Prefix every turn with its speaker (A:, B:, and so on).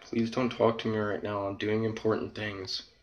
A: Please don't talk to me right now. I'm doing important things.